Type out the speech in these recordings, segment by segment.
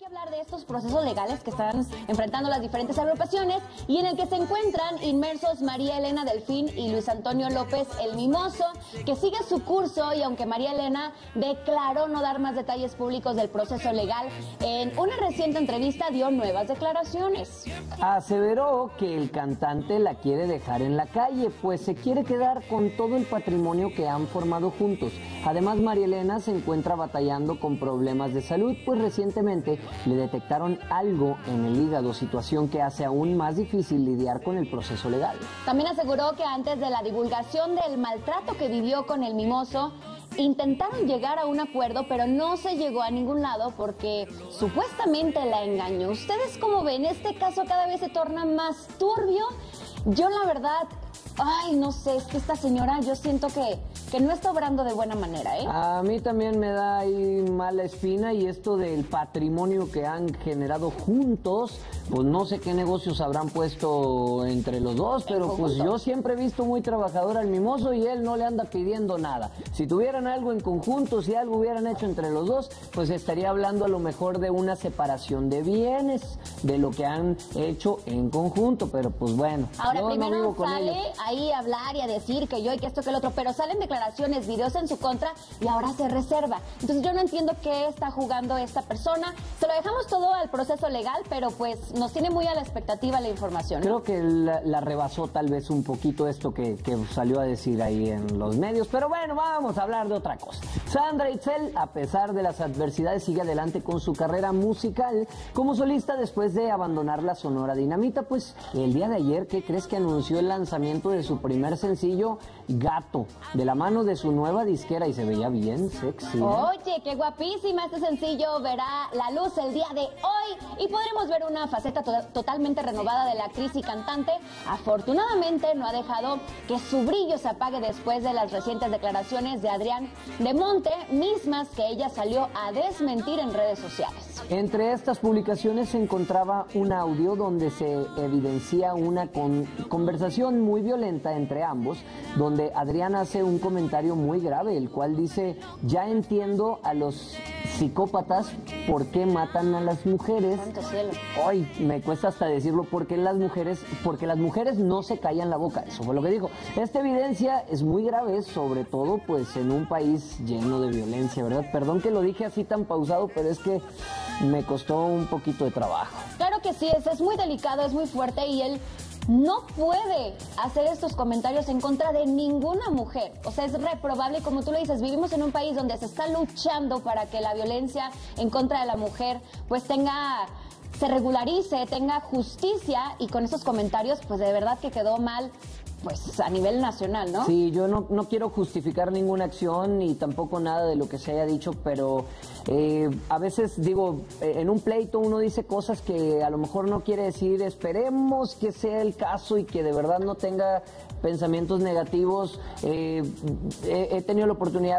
Hablar de estos procesos legales que están enfrentando las diferentes agrupaciones y en el que se encuentran inmersos María Elena Delfín y Luis Antonio López el Mimoso, que sigue su curso, y aunque María Elena declaró no dar más detalles públicos del proceso legal, en una reciente entrevista dio nuevas declaraciones. Aseveró que el cantante la quiere dejar en la calle, pues se quiere quedar con todo el patrimonio que han formado juntos. Además, María Elena se encuentra batallando con problemas de salud, pues recientemente le detectaron algo en el hígado, situación que hace aún más difícil lidiar con el proceso legal. También aseguró que antes de la divulgación del maltrato que vivió con el Mimoso, intentaron llegar a un acuerdo, pero no se llegó a ningún lado porque supuestamente la engañó. ¿Ustedes cómo ven? Este caso cada vez se torna más turbio. Yo la verdad, no sé, es que esta señora yo siento que no está obrando de buena manera, ¿eh? A mí también me da ahí mala espina, y esto del patrimonio que han generado juntos, pues no sé qué negocios habrán puesto entre los dos, pero pues yo siempre he visto muy trabajador al Mimoso y él no le anda pidiendo nada. Si tuvieran algo en conjunto, si algo hubieran hecho entre los dos, pues estaría hablando a lo mejor de una separación de bienes, de lo que han hecho en conjunto, pero pues bueno. Ahora yo primero no vivo con sale ellos ahí a hablar y a decir que yo y que esto que el otro, pero salen declaraciones, videos en su contra y ahora se reserva. Entonces yo no entiendo qué está jugando esta persona. Se lo dejamos todo al proceso legal, pero pues nos tiene muy a la expectativa la información. Creo que la rebasó tal vez un poquito esto que salió a decir ahí en los medios, pero bueno, vamos a hablar de otra cosa. Sandra Itzel, a pesar de las adversidades, sigue adelante con su carrera musical como solista después de abandonar la Sonora Dinamita. Pues el día de ayer, ¿qué crees que anunció el lanzamiento de su primer sencillo, Gato, de la mano de su nueva disquera, y se veía bien sexy? Oye, qué guapísima. Este sencillo verá la luz el día de hoy y podremos ver una faceta totalmente renovada de la actriz y cantante. Afortunadamente no ha dejado que su brillo se apague después de las recientes declaraciones de Adrián de Monte, mismas que ella salió a desmentir en redes sociales. Entre estas publicaciones se encontraba un audio donde se evidencia una conversación muy violenta entre ambos, donde Adrián hace un comentario muy grave, el cual dice: ya entiendo a los psicópatas por qué matan a las mujeres. Santo cielo. Ay, me cuesta hasta decirlo, porque las mujeres no se callan la boca. Eso fue lo que dijo. Esta evidencia es muy grave, sobre todo pues en un país lleno de violencia, ¿verdad? Perdón que lo dije así tan pausado, pero es que me costó un poquito de trabajo. Claro que sí, es muy delicado, es muy fuerte, y él no puede hacer estos comentarios en contra de ninguna mujer. O sea, es reprobable, y como tú lo dices, vivimos en un país donde se está luchando para que la violencia en contra de la mujer pues se regularice, tenga justicia, y con esos comentarios pues de verdad que quedó mal pues a nivel nacional, ¿no? Sí, yo no quiero justificar ninguna acción ni tampoco nada de lo que se haya dicho, pero a veces digo, en un pleito uno dice cosas que a lo mejor no quiere decir. Esperemos que sea el caso y que de verdad no tenga pensamientos negativos. He tenido la oportunidad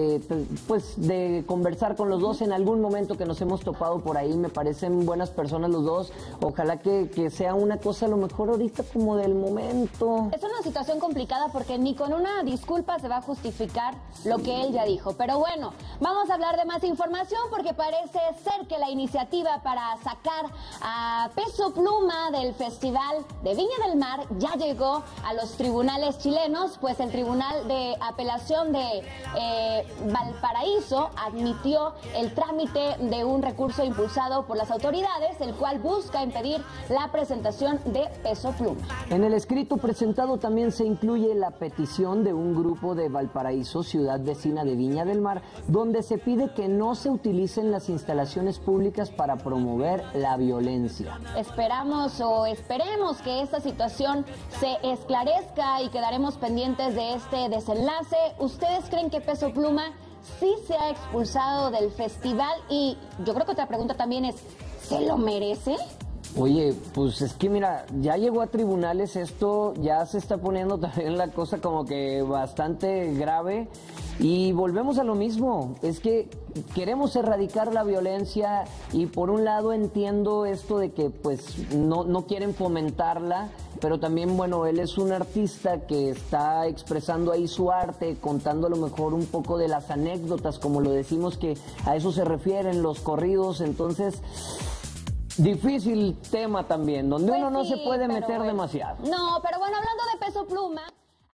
de conversar con los dos en algún momento que nos hemos topado por ahí. Me parecen buenas personas los dos. Ojalá que sea una cosa a lo mejor ahorita como del momento. Es una situación complicada porque ni con una disculpa se va a justificar lo que él ya dijo. Pero bueno, vamos a hablar de más información porque parece ser que la iniciativa para sacar a Peso Pluma del Festival de Viña del Mar ya llegó a los tribunales chilenos, pues el Tribunal de Apelación de Valparaíso admitió el trámite de un recurso impulsado por las autoridades, el cual busca impedir la presentación de Peso Pluma. En el escrito presentado también se incluye la petición de un grupo de Valparaíso, ciudad vecina de Viña del Mar, donde se pide que no se utilicen las instalaciones públicas para promover la violencia. Esperemos que esta situación se esclarezca y quedaremos pendientes de este desenlace. ¿Ustedes creen que Peso Pluma sí se ha expulsado del festival? Y yo creo que otra pregunta también es, ¿se lo merece? Oye, pues es que mira, ya llegó a tribunales esto, ya se está poniendo también la cosa como que bastante grave. Y volvemos a lo mismo, es que queremos erradicar la violencia y por un lado entiendo esto de que pues no quieren fomentarla, pero también, bueno, él es un artista que está expresando ahí su arte, contando a lo mejor un poco de las anécdotas, como lo decimos, que a eso se refieren los corridos, entonces difícil tema también, donde Pues uno no sí, se puede pero meter bueno. demasiado. No, pero bueno, hablando de Peso Pluma...